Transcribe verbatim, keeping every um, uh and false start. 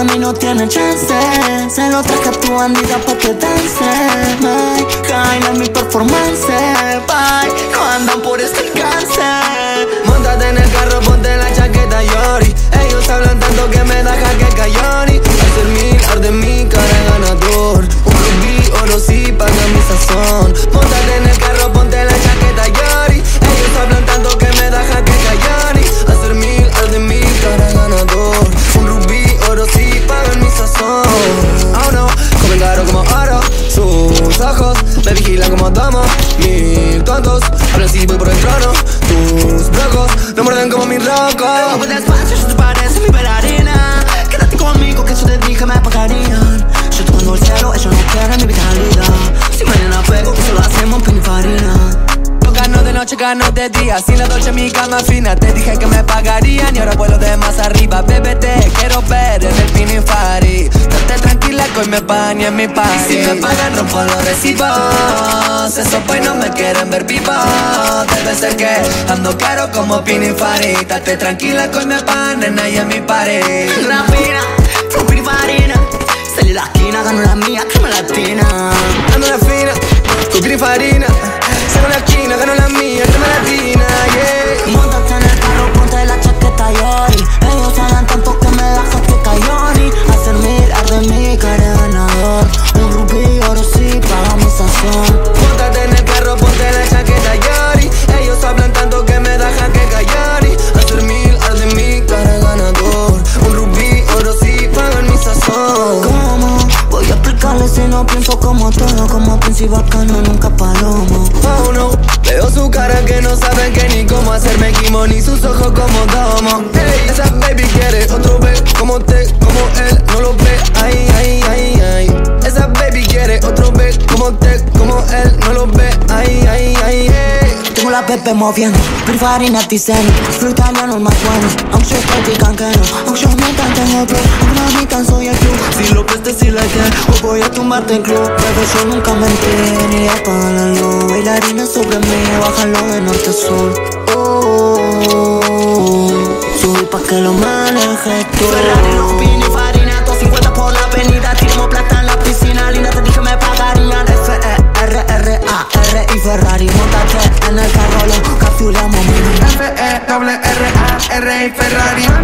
contra mí no tiene chance. Se lo traje a tu bandita pa' que dance. Ay, Kyle en mi performance. Bye, no andan por este alcance. Móntate en el carro, ponte la chaqueta Yori. Ellos hablan tanto que me da jaque cayoni. Hacer mil de mi cara ganador. Un rubí, oro sí, paga mi sazón. Móntate en el carro, ponte la chaqueta Yori. Ellos hablan tanto que me da jaque cayoni. Hacer mil de mi cara ganador. Un rubí, oro sí, paga mi sazón. Oh no, come caro como oro. Sus ojos me vigilan como tomo. Mil tontos hablan si voy por el trono. Tus brocos no muerden como mi roco. Mueve despacio, yo te parece mi bailarina. Quédate conmigo que yo te dije me pagarían. Yo tocando el cielo, ellos no quieren mi vitalidad. Si mañana pego, eso lo hacemos pin y farina. Gano de noche, gano de día. Sin la dolce mi cama fina. Te dije que me pagarían y ahora vuelo de más arriba. Bebé, te quiero ver en el Pininfarina. Date tranquila que hoy me pagan y en mi party. Y si me pagan rompo los recibos. Esos pues no me quieren ver vivo. Debe ser que ando caro como Pininfarina. Date tranquila que hoy me pagan y en mi party. La fina, fue Pininfarina. Salí de la esquina, gano la mía, crema latina. Ando la fina, con Pininfarina. Salgo la esquina, gano la mía, crema latina, yeah. Móntate en el carro, ponte la chaqueta Yori. Ellos hablan tanto que me da jaque cayoni. Hacer mirar de mi cara ganador. Un rubí, oro sí, paga mi sazón. Móntate en el carro, ponte la chaqueta Yori. Ellos hablan tanto que me da jaque cayoni. Hacer mil de mi cara ganador. Un rubí, oro sí, pagan mi sazón. ¿Cómo? Voy a explicarle si no pienso como todo. Como príncipe bacano, nunca palomo. Oh no, veo su cara que no saben que ni cómo hacerme quimo, ni sus ojos como domo. Hey, esa baby quiere otro B como te, como él no lo ve. Ay, ay, ay, ay. Esa baby quiere otro B como te, como él no lo ve. Ay, ay, ay, ay. Tengo la pepe moviendo, Pininfarina dicen. Soy italiano el más bueno, aunque yo estoy canquero. Aunque yo me cante en el club, aunque no me canso y el club. Si lo prestes si la que, o voy a tumbarte en club. Bebé, yo nunca mentí, ni apagan la luz. Bailarina sobre mí, bájalo de norte a sur. Oh, oh, oh. Subí pa' que lo manejes tú. Ferrari, los Pininfarina, dos cincuenta por la avenida. Tiramos plata en la piscina, linda te dije me pagarían. F E R R A R y Ferrari, montate en el carro, lo cafiulamos. F E R R A R y Ferrari.